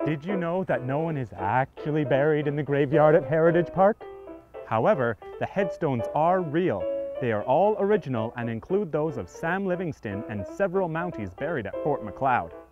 Did you know that no one is actually buried in the graveyard at Heritage Park? However, the headstones are real. They are all original and include those of Sam Livingston and several Mounties buried at Fort Macleod.